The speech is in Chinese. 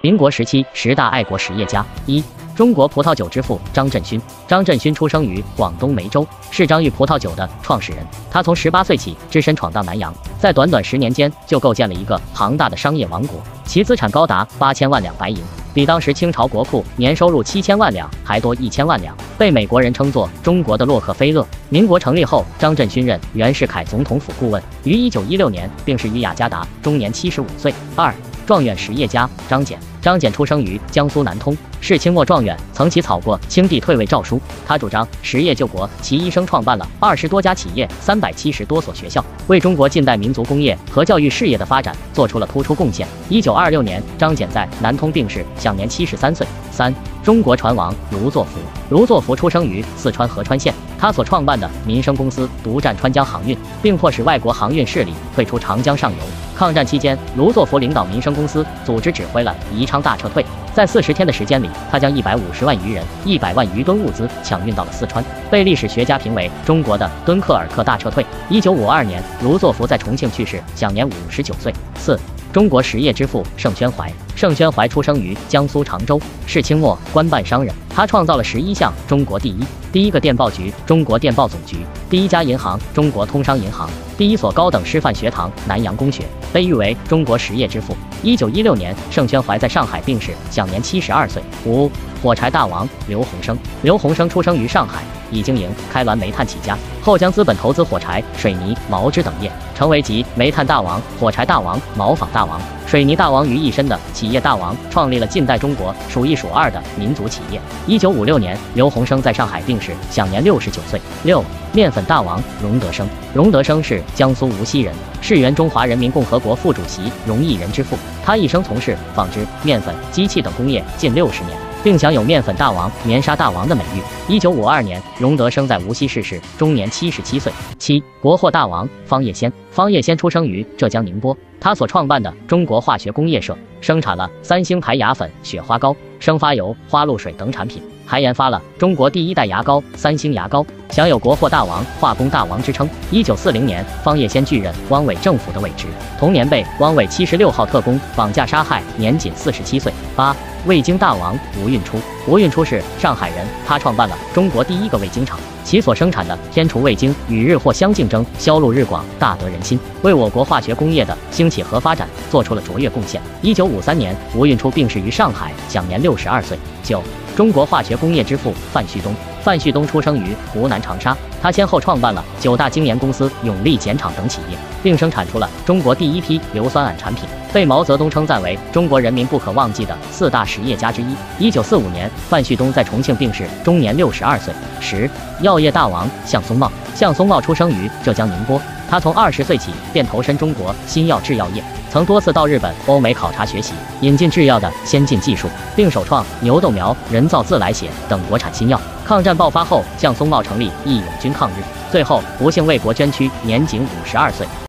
民国时期10大爱国实业家。中国葡萄酒之父张振勋。张振勋出生于广东梅州，是张裕葡萄酒的创始人。他从18岁起只身闯荡南洋，在短短10年间就构建了一个庞大的商业王国，其资产高达8000万两白银，比当时清朝国库年收入7000万两还多1000万两，被美国人称作中国的洛克菲勒。民国成立后，张振勋任袁世凯总统府顾问，于1916年病逝于雅加达，终年75岁。状元实业家张謇。张謇出生于江苏南通，是清末状元，曾起草过清帝退位诏书。他主张实业救国，其一生创办了20多家企业，370多所学校，为中国近代民族工业和教育事业的发展做出了突出贡献。1926年，张謇在南通病逝，享年73岁。中国船王卢作孚。卢作孚出生于四川合川县，他所创办的民生公司独占川江航运，并迫使外国航运势力退出长江上游。抗战期间，卢作孚领导民生公司组织指挥了宜昌大撤退，在40天的时间里，他将150万余人、100万余吨物资抢运到了四川，被历史学家评为中国的敦刻尔克大撤退。1952年，卢作孚在重庆去世，享年59岁。中国实业之父盛宣怀。盛宣怀出生于江苏常州，是清末官办商人。他创造了11项中国第一个电报局中国电报总局，第一家银行中国通商银行，第一所高等师范学堂南洋公学，被誉为中国实业之父。1916年，盛宣怀在上海病逝，享年72岁。火柴大王刘鸿生。刘鸿生出生于上海，以经营开滦煤炭起家，后将资本投资火柴、水泥、毛织等业，成为集煤炭大王、火柴大王、毛纺大王、水泥大王于一身的企业大王，创立了近代中国数一数二的民族企业。1956年，刘鸿生在上海病逝，享年69岁。面粉大王荣德生。荣德生是江苏无锡人，是原中华人民共和国副主席荣毅人之父。他一生从事纺织、面粉、机器等工业近60年，并享有面粉大王、棉纱大王的美誉。1952年，荣德生在无锡逝世，终年77岁。国货大王方业先。方业先出生于浙江宁波，他所创办的中国化学工业社生产了3星牌牙粉、雪花膏、生发油、花露水等产品，还研发了中国第1代牙膏3星牙膏，享有国货大王、化工大王之称。1940年，方业先继任汪伪政府的伪职，同年被汪伪76号特工绑架杀害，年仅47岁。味精大王吴运初。吴运初是上海人，他创办了中国第1个味精厂，其所生产的天厨味精与日货相竞争，销路日广，大得人心，为我国化学工业的兴起和发展做出了卓越贡献。1953年，吴运初病逝于上海，享年62岁。中国化学工业之父范旭东。范旭东出生于湖南长沙，他先后创办了9大精研公司、永利碱厂等企业，并生产出了中国第1批硫酸铵产品，被毛泽东称赞为中国人民不可忘记的4大实业家之一。1945年，范旭东在重庆病逝，终年62岁。药业大王项松茂。项松茂出生于浙江宁波，他从20岁起便投身中国新药制药业，曾多次到日本、欧美考察学习，引进制药的先进技术，并首创牛豆苗、人造自来血等国产新药。抗战爆发后，项松茂成立义勇军抗日，最后不幸为国捐躯，年仅52岁。